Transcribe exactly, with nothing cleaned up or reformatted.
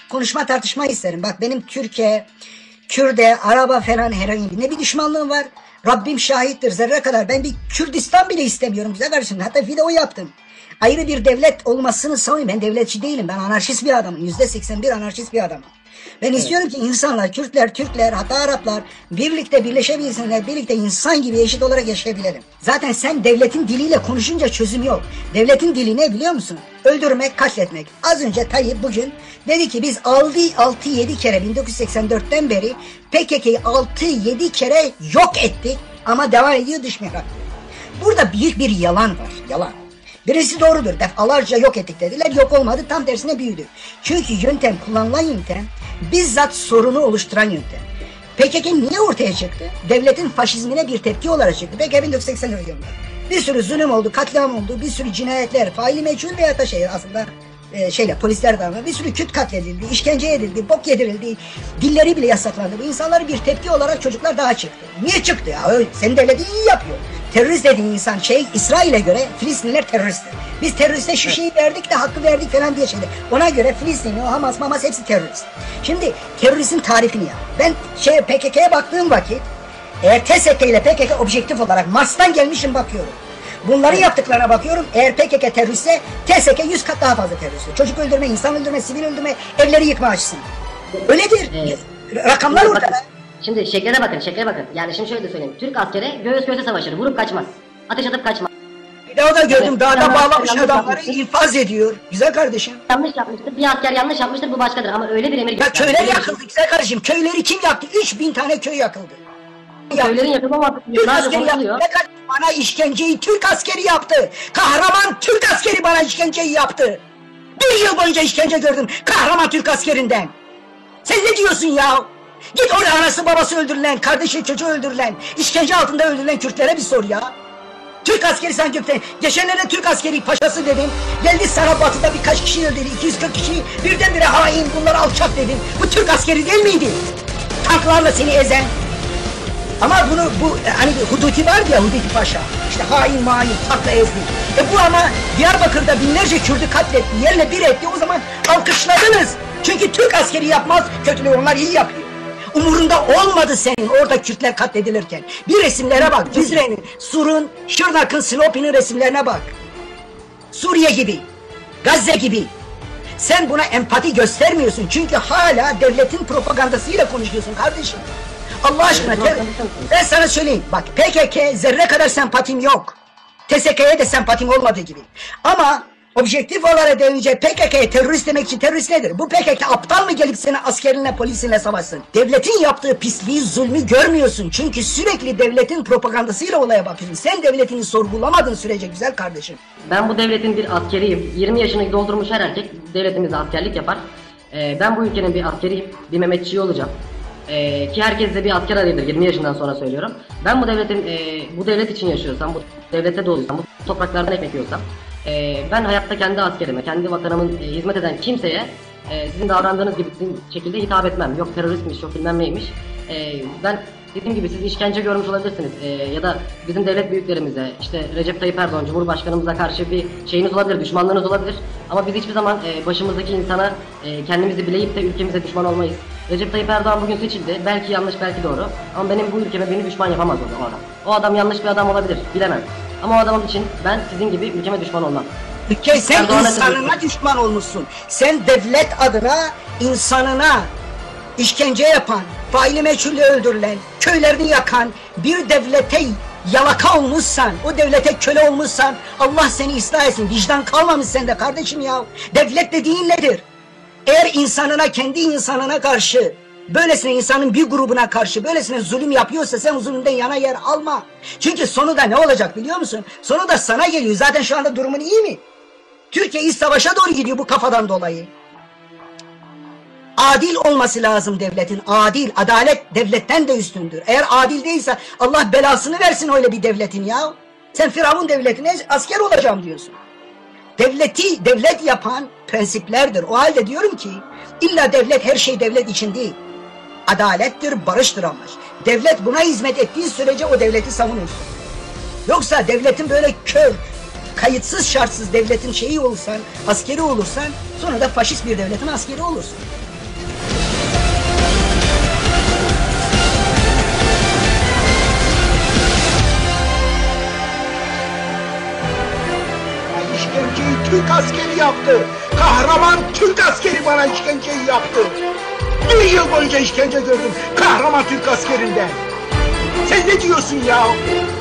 konuşma tartışma isterim. Bak benim Türkiye, Kürde, Araba falan herhangi bir ne bir düşmanlığım var. Rabbim şahittir zerre kadar. Ben bir Kürdistan bile istemiyorum güzel kardeşim. Hatta video yaptım. Ayrı bir devlet olmasını savunuyorum. Ben devletçi değilim. Ben anarşist bir adamım. Yüzde seksen bir anarşist bir adamım. Ben evet. istiyorum ki insanlar, Kürtler, Türkler, hatta Araplar birlikte birleşebilsinler, birlikte insan gibi eşit olarak yaşayabilelim. Zaten sen devletin diliyle konuşunca çözüm yok. Devletin dili ne biliyor musun? Öldürmek, katletmek. Az önce Tayyip bugün dedi ki biz altı yedi kere bin dokuz yüz seksen dörtten beri P K K'yı altı yedi kere yok ettik ama devam ediyor dış mihrak. Burada büyük bir yalan var, yalan. Birisi doğrudur. Defalarca yok ettik dediler. Yok olmadı. Tam tersine büyüdü. Çünkü yöntem, kullanılan yöntem bizzat sorunu oluşturan yöntem. P K K niye ortaya çıktı? Devletin faşizmine bir tepki olarak çıktı. P K K bin dokuz yüz seksen yılında. Bir sürü zulüm oldu, katliam oldu, bir sürü cinayetler, faili meçhul veya da şey aslında e, şeyle polisler tarafından bir sürü Kürt katledildi, işkence edildi, bok yedirildi, dilleri bile yasaklandı. Bu insanlara bir tepki olarak çocuklar daha çıktı. Niye çıktı ya? Öyle, senin devletin iyi yapıyor. Terörist dediğin insan şey İsrail'e göre Filistinliler teröristtir. Biz teröriste şu şeyi verdik de hakkı verdik falan diye şeyler. Ona göre Filistinli, o Hamas, Mamas hepsi terörist. Şimdi teröristin tarifini yap. Ben şey P K K'ya baktığım vakit eğer T S K ile P K K objektif olarak Mars'tan gelmişim bakıyorum. Bunların evet. yaptıklarına bakıyorum. Eğer P K K teröristse T S K yüz kat daha fazla terörist. Çocuk öldürme, insan öldürme, sivil öldürme, evleri yıkma açısından. Öyledir. Evet. Rakamlar ortada. Bakın. Şimdi şeklere bakın, şeklere bakın. Yani şimdi şöyle de söyleyeyim. Türk askeri göğüs göğüse savaşır, vurup kaçmaz. Ateş atıp kaçmaz. Bir daha da gördüm, evet, dağda bağlamış adamları infaz ediyor. Güzel kardeşim. Yanlış yapmıştır, bir asker yanlış yapmıştır, bu başkadır ama öyle bir emir... Ya köyler yakıldı güzel kardeşim, köyleri kim yaktı? üç bin tane köy yakıldı. Köylerin yakılmaması... Türk askeri yaptı. Bana işkenceyi Türk askeri yaptı. Kahraman Türk askeri bana işkenceyi yaptı. Bir yıl boyunca işkence gördüm kahraman Türk askerinden. Sen ne diyorsun ya? Git orada anası babası öldürülen, kardeşi çocuğu öldürülen, işkence altında öldürülen Kürtlere bir sor ya. Türk askeri sen Kürt'te. Geçenlerde Türk askeri paşası dedim. Geldi sana batıda birkaç kişi öldürdü. iki yüz kırk kişi birdenbire hain bunlar alçak dedim. Bu Türk askeri değil miydi? Tanklarla seni ezen. Ama bunu bu hani Huduti vardı ya Huduti Paşa. İşte hain main tankla ezdi. E bu ama Diyarbakır'da binlerce Kürt'ü katletti. Yerle bir etti. O zaman alkışladınız. Çünkü Türk askeri yapmaz. Kötülüğü onlar iyi yapıyor. Umurunda olmadı senin orada Kürtler katledilirken. Bir resimlere bak. Cizre'nin, Sur'un, Şırnak'ın, Silopi'nin resimlerine bak. Suriye gibi, Gazze gibi. Sen buna empati göstermiyorsun. Çünkü hala devletin propagandasıyla konuşuyorsun kardeşim. Allah aşkına ben sana söyleyeyim. Bak P K K zerre kadar sempatim yok. T S K'ye de sempatim olmadığı gibi. Ama objektif olarak deyince P K K'ye terörist demek için terörist nedir? Bu P K K aptal mı gelip seni askerinle polisinle savaşsın? Devletin yaptığı pisliği zulmü görmüyorsun. Çünkü sürekli devletin propagandasıyla olaya bakıyorsun. Sen devletini sorgulamadığın sürece güzel kardeşim. Ben bu devletin bir askeriyim. yirmi yaşını doldurmuş her erkek devletimizde askerlik yapar. Ee, ben bu ülkenin bir askeriyim. Bir Mehmetçiği olacağım. Ee, ki herkes de bir asker arayabilir. yirmi yaşından sonra söylüyorum. Ben bu devletin e, bu devlet için yaşıyorsam, bu devlete doğduysam, bu topraklardan ekmek yiyorsam, e, ben hayatta kendi askerime, kendi vatanımın e, hizmet eden kimseye e, sizin davrandığınız gibi sizin şekilde hitap etmem. Yok teröristmiş, yok bilmem neymiş. E, ben dediğim gibi siz işkence görmüş olabilirsiniz e, ya da bizim devlet büyüklerimize, işte Recep Tayyip Erdoğan, Cumhurbaşkanımıza karşı bir şeyiniz olabilir, düşmanlığınız olabilir. Ama biz hiçbir zaman e, başımızdaki insana e, kendimizi bileyip de ülkemize düşman olmayız. Recep Tayyip Erdoğan bugün seçildi. Belki yanlış, belki doğru. Ama benim bu ülkeme beni düşman yapamaz o adam. O adam yanlış bir adam olabilir, bilemem. Ama o adam için ben sizin gibi ülkeme düşman olmam. Ülke sen Erdoğan'a insanına düşman olmuşsun. Sen devlet adına insanına işkence yapan, faili meçhulle öldürülen, köylerini yakan bir devlete yalaka olmuşsan, o devlete köle olmuşsan Allah seni ıslah etsin. Vicdan kalmamış sende kardeşim ya. Devlet dediğin nedir? Eğer insanına, kendi insanına karşı, böylesine insanın bir grubuna karşı böylesine zulüm yapıyorsa sen o zulümden yana yer alma. Çünkü sonu da ne olacak biliyor musun? Sonu da sana geliyor. Zaten şu anda durumun iyi mi? Türkiye iç savaşa doğru gidiyor bu kafadan dolayı. Adil olması lazım devletin. Adil, adalet devletten de üstündür. Eğer adil değilse Allah belasını versin öyle bir devletin ya. Sen Firavun devletine asker olacağım diyorsun. Devleti devlet yapan prensiplerdir. O halde diyorum ki illa devlet her şey devlet için değil. Adalettir, barıştır amaç. Devlet buna hizmet ettiği sürece o devleti savunursun. Yoksa devletin böyle kör, kayıtsız şartsız devletin şeyi olursan, askeri olursan sonra da faşist bir devletin askeri olursun. Türk askeri yaptı. Kahraman Türk askeri bana işkenceyi yaptı. Bir yıl boyunca işkence gördüm kahraman Türk askerinden. Sen ne diyorsun ya?